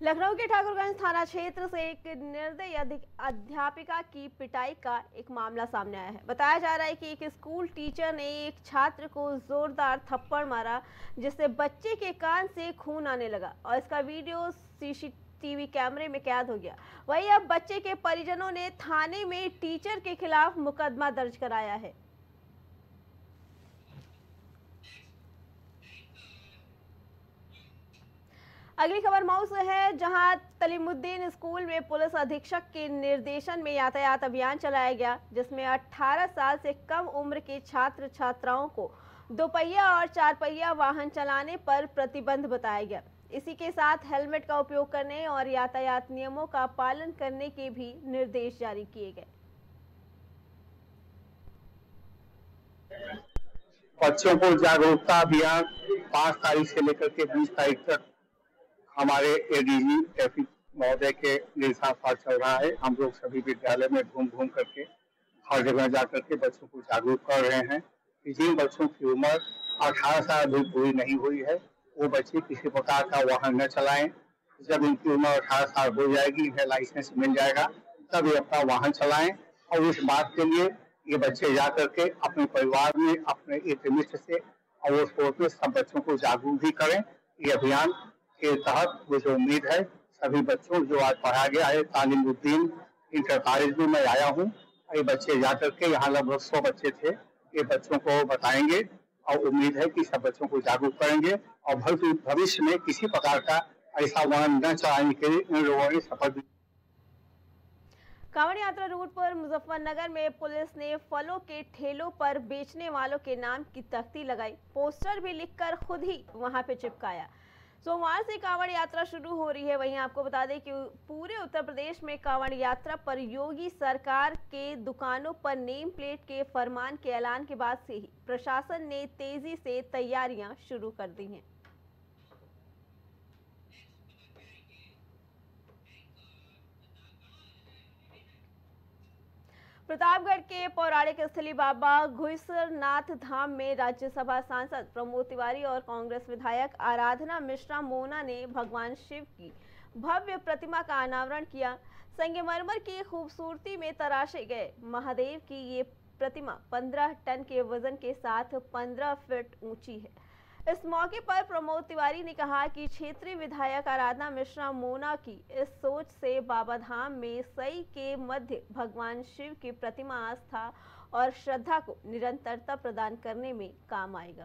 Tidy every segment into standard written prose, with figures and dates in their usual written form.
लखनऊ के ठाकुरगंज थाना क्षेत्र से एक निर्दयी अध्यापिका की पिटाई का एक मामला सामने आया है। बताया जा रहा है कि एक स्कूल टीचर ने एक छात्र को जोरदार थप्पड़ मारा, जिससे बच्चे के कान से खून आने लगा और इसका वीडियो सीसीटीवी कैमरे में कैद हो गया। वहीं अब बच्चे के परिजनों ने थाने में टीचर के खिलाफ मुकदमा दर्ज कराया है। अगली खबर मऊ से है, जहां तलीमुद्दीन स्कूल में पुलिस अधीक्षक के निर्देशन में यातायात अभियान चलाया गया, जिसमें 18 साल से कम उम्र के छात्र छात्राओं को दोपहिया और चार पहिया वाहन चलाने पर प्रतिबंध बताया गया। इसी के साथ हेलमेट का उपयोग करने और यातायात नियमों का पालन करने के भी निर्देश जारी किए गए। बच्चों को जागरूकता अभियान 5 तारीख से लेकर के 20 तारीख तक हमारे एडीजी ट्रैफिक महोदय के निर्देशानुसार पर चल रहा है। हम लोग सभी विद्यालय में घूम घूम करके हर जगह जाकर के बच्चों को जागरूक कर रहे हैं कि जिन बच्चों की उम्र 18 साल अभी पूरी नहीं हुई है, वो बच्चे किसी प्रकार का वाहन न चलाएं। जब इनकी उम्र 18 साल हो जाएगी, इन्हें लाइसेंस मिल जाएगा, तब ये अपना वाहन चलाएं। और इस बात के लिए ये बच्चे जा करके अपने परिवार में, अपने एक मित्र से और स्पोर्ट में सब बच्चों को जागरूक भी करें। ये अभियान के तहत मुझे उम्मीद है सभी बच्चों जो आज पढ़ाया गया है तालीमुद्दीन इंटर कॉलेज में मैं आया हूँ, ये बच्चे जाकर के यहाँ लगभग 100 बच्चे थे, ये बच्चों को बताएंगे और उम्मीद है कि सब बच्चों को जागरूक करेंगे और भविष्य में किसी प्रकार का ऐसा वाहन न चलाने के लिए इन लोगों ने शपथ। कांवड़ यात्रा रूट पर मुजफ्फरनगर में पुलिस ने फलों के ठेलों पर बेचने वालों के नाम की तख्ती लगाई, पोस्टर भी लिखकर खुद ही वहां पे चिपकाया। सोमवार से कांवड़ यात्रा शुरू हो रही है। वहीं आपको बता दें कि पूरे उत्तर प्रदेश में कांवड़ यात्रा पर योगी सरकार के दुकानों पर नेम प्लेट के फरमान के ऐलान के बाद से ही प्रशासन ने तेजी से तैयारियां शुरू कर दी हैं। प्रतापगढ़ के पौराणिक स्थली बाबा घुईसरनाथ धाम में राज्यसभा सांसद प्रमोद तिवारी और कांग्रेस विधायक आराधना मिश्रा मोना ने भगवान शिव की भव्य प्रतिमा का अनावरण किया। संगमरमर की खूबसूरती में तराशे गए महादेव की ये प्रतिमा 15 टन के वजन के साथ 15 फीट ऊंची है। इस मौके पर प्रमोद तिवारी ने कहा कि क्षेत्रीय विधायक आराधना मिश्रा मोना की इस सोच से बाबाधाम में सई के मध्य भगवान शिव की प्रतिमा आस्था और श्रद्धा को निरंतरता प्रदान करने में काम आएगा।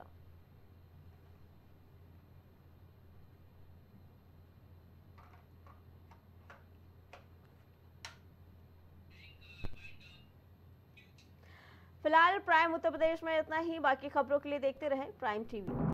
फिलहाल प्राइम उत्तर प्रदेश में इतना ही। बाकी खबरों के लिए देखते रहें प्राइम टीवी।